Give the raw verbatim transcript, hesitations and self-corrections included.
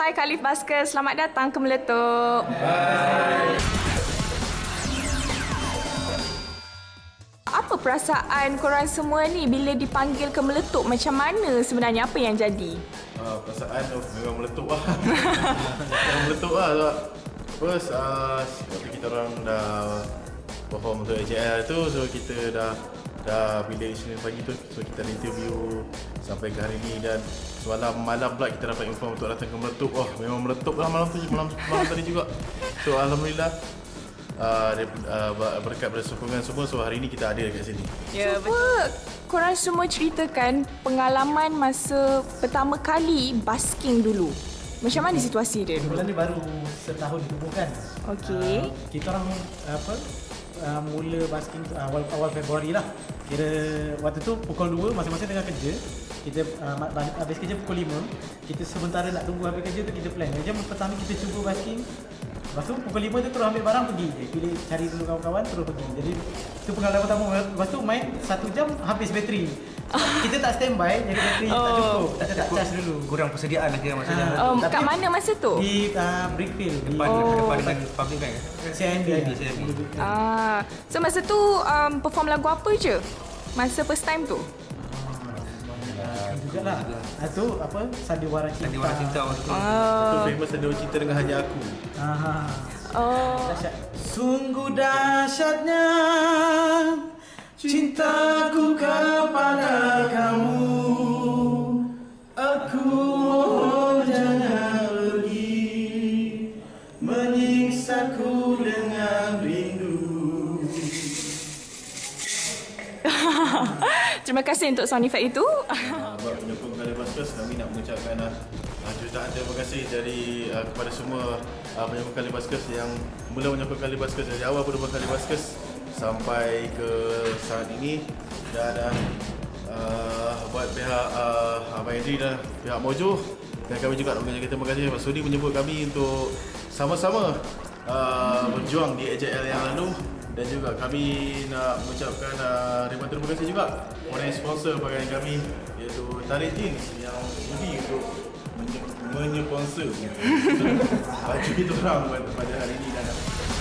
Hai Khalif Baskers, selamat datang ke Meletup. Hai. Apa perasaan korang semua ni bila dipanggil ke Meletup? Macam mana sebenarnya, apa yang jadi? Uh, perasaan oh, memang meletup lah. Memang meletup lah sebab first, uh, waktu kita orang dah perform untuk A J L tu, so kita dah dah bila Isnin pagi tu, so kita ada interview sampai ke hari ni, dan semalam malam pula kita dapat inform untuk datang ke Meletup. Oh, memang meletup lah malam tu, malam, malam tadi juga. So Alhamdulillah, uh, uh, berkat pada sokongan semua, so hari ni kita ada dekat sini. Ya, cuba korang semua ceritakan pengalaman masa pertama kali basking dulu. Macam mana situasi dia? Bulan ni baru setahun ditubuhkan. Okey. Uh, kita orang apa uh, mula basking uh, awal awal Februari lah. Kira waktu tu pukul dua masing-masing tengah kerja. Kita uh, habis kerja pukul lima. Kita sementara nak tunggu habis kerja tu kita plan. Jam pertama kita cuba basking. Lepas tu pukul lima tu terus ambil barang pergi. Pilih cari dulu kawan-kawan terus pergi. Jadi itu pengalaman pertama. Lepas tu main satu jam habis bateri. Kita tak standby, jadi bateri oh. tak cukup. Kita tak charge dulu. Kurang persediaan lah kira maksudnya. Uh, um, kat mana masa tu? Di uh, Brickfield. Depan, oh. depan dengan public bank. C I M B. Ah, so masa tu um, perform lagu apa je? Masa first time tu? Jugalah. Itu apa? Sandiwara Cinta. Sandiwara Cinta. Oh. Itu famous Sandiwara Cinta dengan Hanya Aku. Aha. Oh. Dahsyat. Sungguh dahsyatnya cintaku kepada kamu. Aku mohon jangan pergi menyiksaku dengan rindu. Terima kasih untuk sound effect itu. Uh, buat penyokong Khalif Baskers, kami nak mengucapkan uh, jutaan terima kasih dari uh, kepada semua uh, penyokong Khalif Baskers yang mula menyokong Khalif Baskers dari awal berubah Khalif Baskers sampai ke saat ini, dan uh, buat pihak uh, Abang Henry dan pihak Mojo, dan kami juga nak mengucapkan terima kasih sebab sudi menyebut kami untuk sama-sama uh, berjuang di A J L yang lalu. Dan juga kami nak mengucapkan uh, ribuan terima kasih juga kepada sponsor bagian kami, iaitu Tarik Jeans yang sudi untuk menye- menyponsor baju kita orang pada hari ini. Dan